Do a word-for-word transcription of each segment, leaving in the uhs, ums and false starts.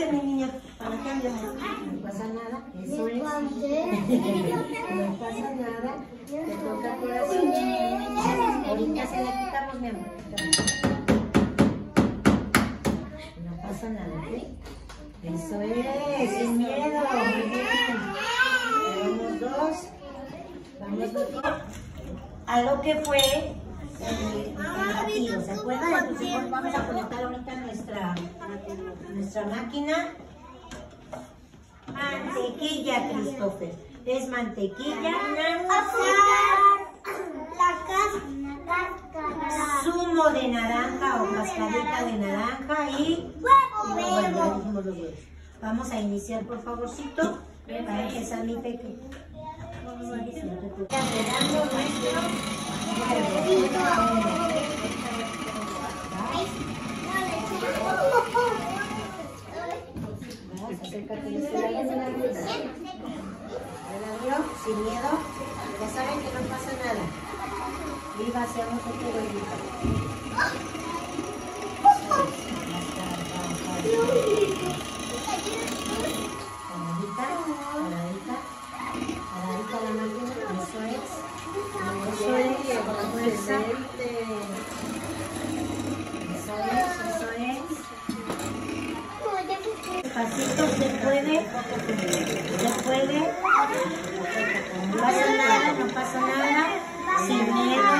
mi niña, para acá, ya no pasa nada, eso es. No pasa nada, te toca corazón. Ahorita se la quitamos, mi amor. No pasa nada, ¿ok? Eso es, sin miedo, muy bien. Vamos dos, vamos dos. A lo que fue el latido, ¿se acuerdan? Entonces vamos a conectar ahorita nuestra, nuestra máquina. Mantequilla, Christopher. Es mantequilla, zumo de naranja o cascarita de naranja y bueno, ya dijimos los huevos. Vamos a iniciar, por favorcito, para empezar mi pequeño. Agregando nuestro acércate, sin miedo, ya saben que no pasa nada. Y vaciamos el perullito. Paradita, paradita, paradita la máquina, eso es. Eso es, con la fuerza. Eso es, eso es. Despacito, se puede, se puede. No pasa nada, no pasa nada. Sin miedo.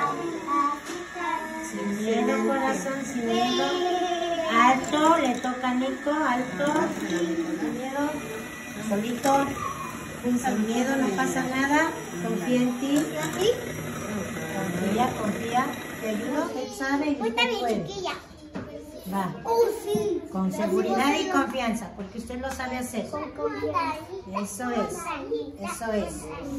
Sin miedo, corazón, sin miedo. Alto, le toca a Nico, alto. Sin miedo. Solito. Sin miedo, no pasa nada. Confía en ti. Confía, confía. Te ayudo, él sabe y usted puede. Va. Con seguridad y confianza, porque usted lo sabe hacer. Eso es. Eso es.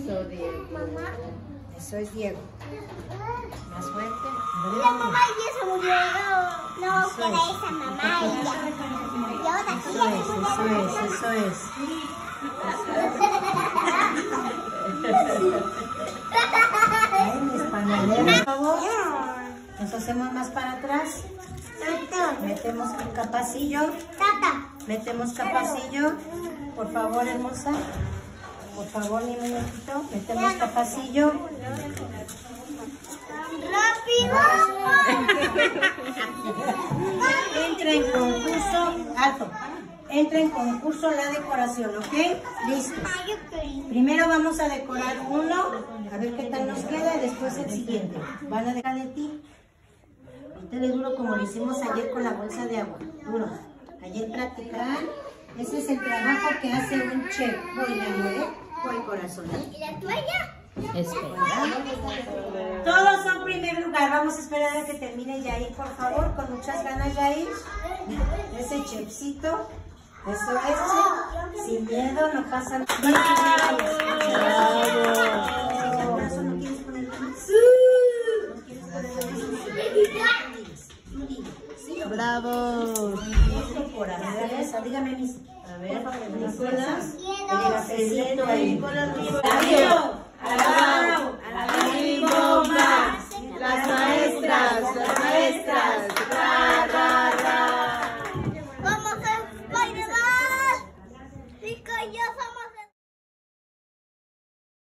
Eso es Diego. Más fuerte. La mamá ya se murió. No, que era esa mamá. Eso es, eso es, eso es. Ay, mis panaleros, por favor. Nos hacemos más para atrás. Metemos un capacillo. Metemos capacillo. Por favor, hermosa. Por favor, mi muñequito. Metemos capacillo. ¡Rápido! Entra en concurso. Alto. Entra en concurso la decoración, ¿ok? Listo. Primero vamos a decorar uno. A ver qué tal nos queda. Y después el siguiente. Van a dejar de ti. Métele duro como lo hicimos ayer con la bolsa de agua. Duro. Ayer practicar. Ese es el trabajo que hace un chef. Voy, mi amor, ¿eh? Voy, corazón. ¿Y la toalla? Espera. Todos son primer lugar. Vamos a esperar a que termine Yair, por favor. Con muchas ganas, Yair. Ese chefcito. Eso es, chef. Sin miedo, no pasa nada. ¡Bravo! Dígame mis. A ver, Miedo. el cafecito ahí.